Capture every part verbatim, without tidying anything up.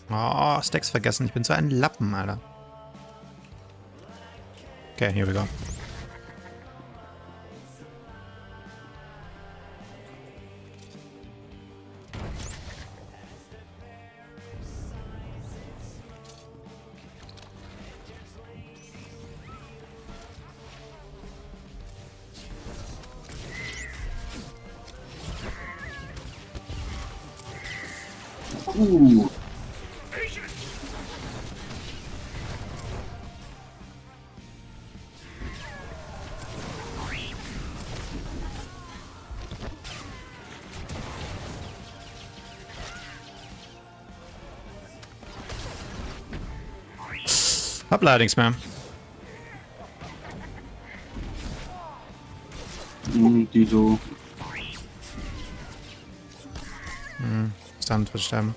Oh, Stacks vergessen. Ich bin so ein Lappen, Alter. Okay, here we go. Uh. Hab leider nichts mehr. Hm, die so. Hm, Stand wird sterben.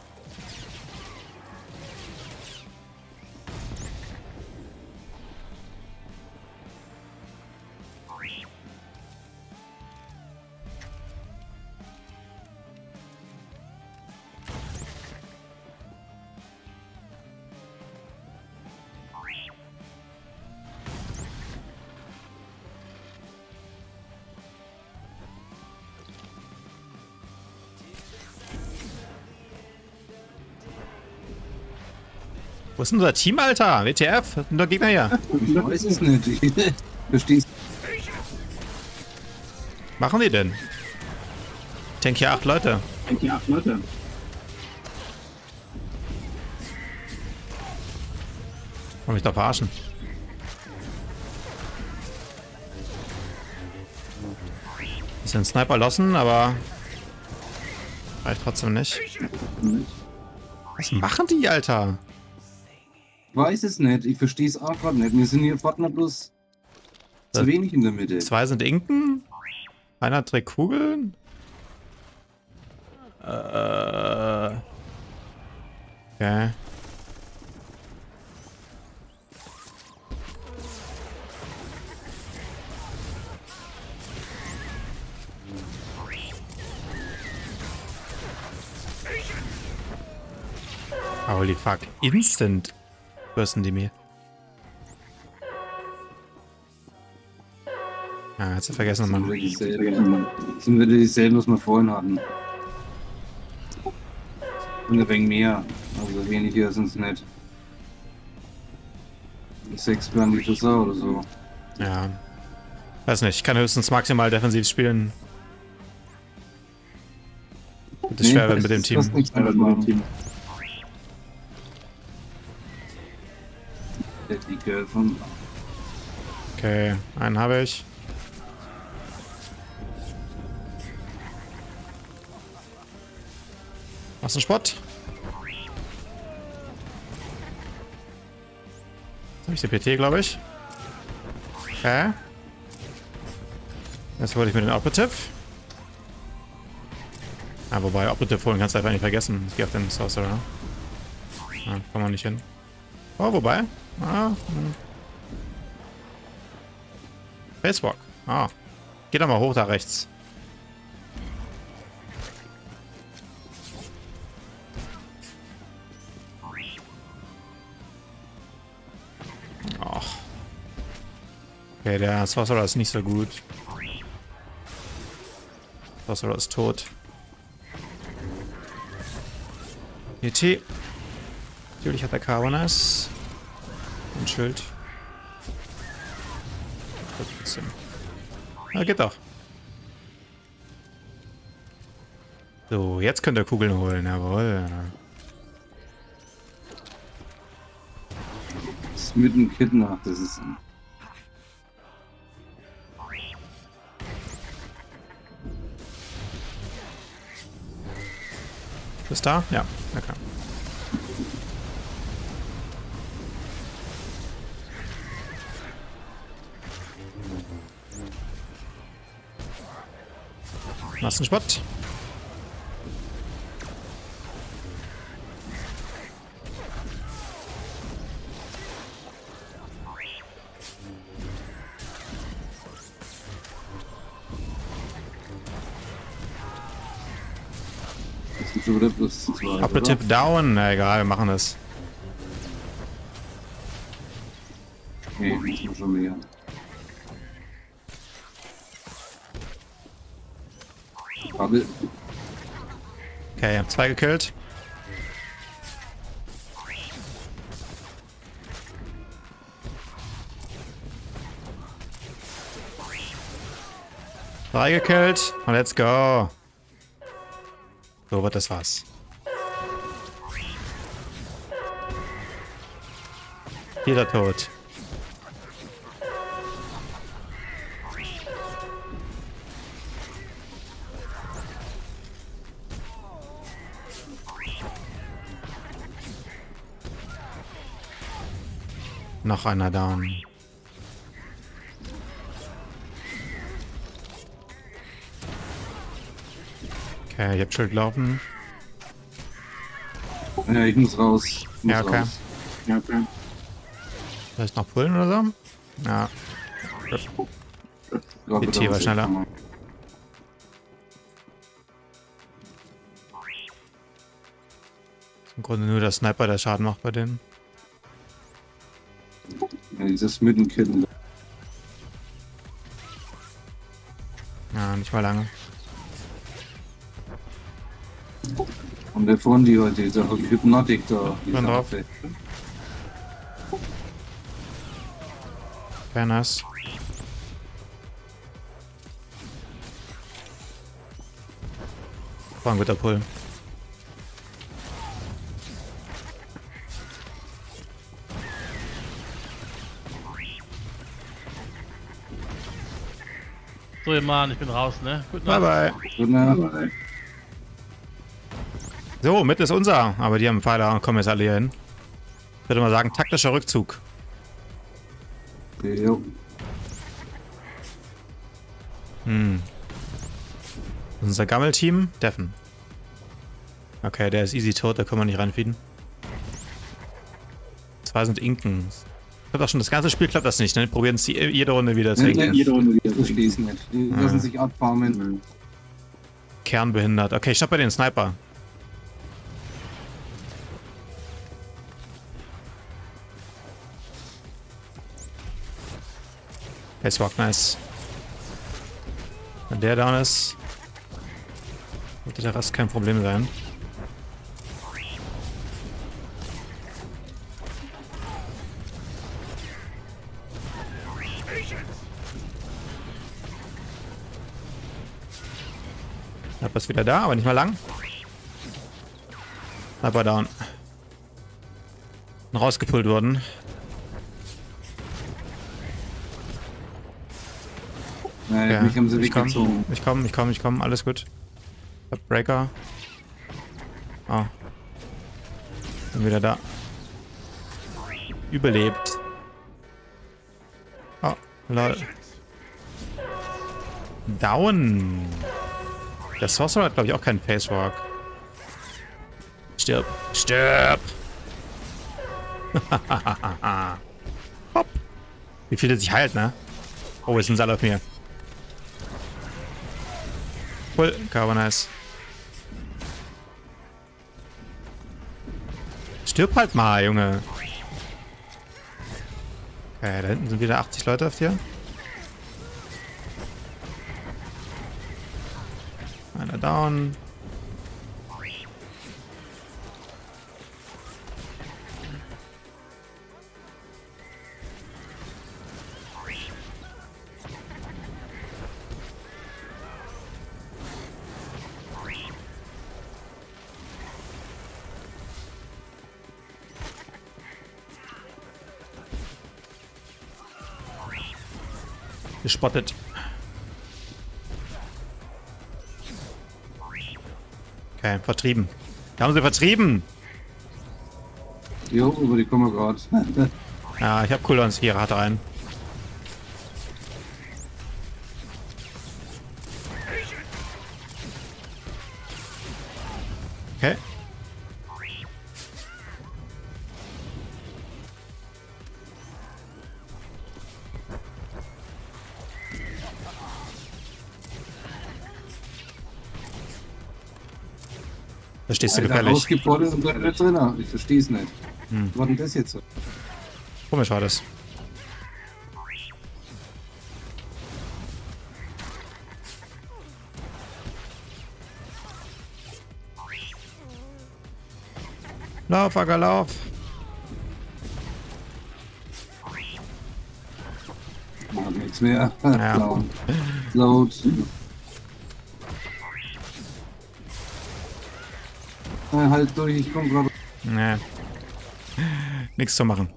Wo ist denn unser Team, Alter? W T F? Sind doch Gegner hier. Ich weiß es nicht. Ich versteh's. Machen die denn? Ich denke hier acht Leute. Ich denke acht Leute. Wollen mich doch verarschen. Bisschen Sniper lossen, aber reicht trotzdem nicht. Was machen die, Alter? Ich weiß es nicht. Ich verstehe es auch gerade nicht. Wir sind hier Fortnite bloß zu wenig in der Mitte. Zwei sind Inken. Einer trägt Kugeln. Äh. Okay. Holy fuck. Instant bürsten die mir. Ja, jetzt vergessen Sind nochmal. wir dieselben, sind wir dieselben, was wir vorhin hatten. Und ein wenig mehr. Also weniger sind es nicht. Sechs werden die Schüsse oder so. Ja. Weiß nicht, ich kann höchstens maximal defensiv spielen. Das ist schwer wird mit dem Team. Das ist mit dem Team. Die Girl von. Okay, einen habe ich. Was ein Spot? Jetzt habe ich die P T, glaube ich. Okay. Jetzt hole ich mir den Operative. Ah, wobei, Operative holen kannst du einfach nicht vergessen. Ich gehe auf den Sorcerer. Ah, kommen wir nicht hin. Oh, wobei. Ah, hm. Spacewalk. Ah. Geht doch mal hoch da rechts. Ach. Okay, der Sorcerer ist nicht so gut. Sorcerer ist tot. E T. Natürlich hat er Carbonas. Ein Schild. Ja, geht doch. So, jetzt könnt ihr Kugeln holen. Jawohl. Das ist mit dem Kidnap, das ist. Bist da? Ja, okay. Massenspott. Schon wieder plus zwei. Operative down. Na egal, wir machen das. Nee, ich muss schon mehr. Aber Okay, ich hab zwei gekillt. Drei gekillt. Und let's go. So wird das was. Jeder tot. Noch einer down. Okay, ich hab Schild laufen. ja, ich muss raus. Ich muss Ja, okay. raus. Ja, okay. Vielleicht noch pullen oder so? Ja. Glaube, Die T war schneller. Im Grunde nur der Sniper, der Schaden macht bei denen. Ja, dieses Mittenkind. Ja, nicht mal lange. Und der von die heute, dieser Hypnotik da. Bin drauf. Very nice. War ein guter Pull. So, ihr Mann, ich bin raus, ne? Guten Bye Nacht. bye. Guten Abend. So, mit ist unser. Aber die haben Pfeiler und kommen jetzt alle hier hin. Ich würde mal sagen, taktischer Rückzug. Jo. Hm. Unser Gammelteam, Deffen. Okay, der ist easy tot, da können wir nicht reinfeeden. Zwei sind Inken. Ich glaube auch schon, das ganze Spiel klappt das nicht, ne? Probieren es jede Runde wieder zu Nee, Inken. nee, jede Runde wieder. Das schließen nicht. Die Ah. lassen sich abfarmen. Kernbehindert. Okay, ich stopp bei den Sniper. Spacewalk, nice. Wenn der down ist, wird der Rest kein Problem sein. Sniper ist wieder da, aber nicht mal lang. Sniper down. Und rausgepullt worden. Nein, Ja, mich haben sie ich komm, weggezogen. ich komm, ich komm, ich komm, alles gut. Ich hab Breaker. Oh. Bin wieder da. Überlebt. Oh, lol. Down. Der Sorcerer hat, glaube ich, auch keinen Pacewalk. Stirb. Stirb! Hopp. Wie viel der sich heilt, ne? Oh, ist ein Saal auf mir. Cool, aber nice. Stirb halt mal, Junge. Okay, da hinten sind wieder achtzig Leute auf dir. Einer down. Gespottet. Okay, vertrieben. Wir haben sie vertrieben. Jo, aber die kommen gerade. Ja, ich habe Cooldowns hier, hat rein. Okay. Der stehst du Alter, gefährlich. rausgepollt und dann wieder drin. Ich versteh's nicht. Hm. Was war denn das jetzt so? Komisch war das. Lauf, Acker, lauf. Macht nichts mehr. Ja. Laut. Ja, halt durch, ich komm gerade. Nee. Nichts zu machen.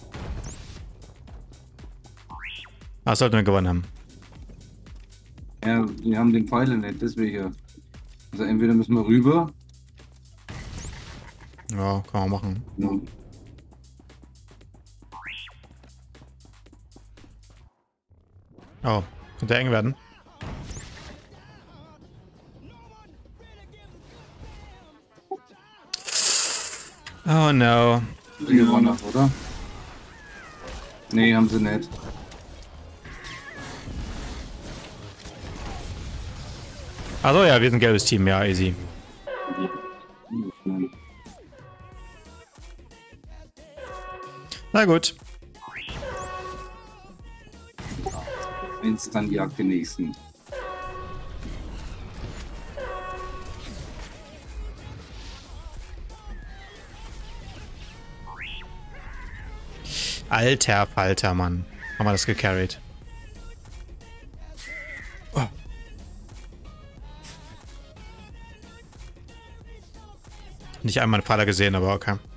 Ah, sollten wir gewonnen haben. Ja, wir haben den Pfeiler nicht, deswegen. Also entweder müssen wir rüber. Ja, kann man machen. Ja. Oh, könnte eng werden. Oh no. Die gewonnen, oder? Nee, haben sie nicht. Achso, ja, wir sind ein gelbes Team, ja, easy. Na gut. Eins, dann jagt den nächsten. Alter Falter, Mann. Haben wir das gecarried. Oh. Nicht einmal einen Faller gesehen, aber okay.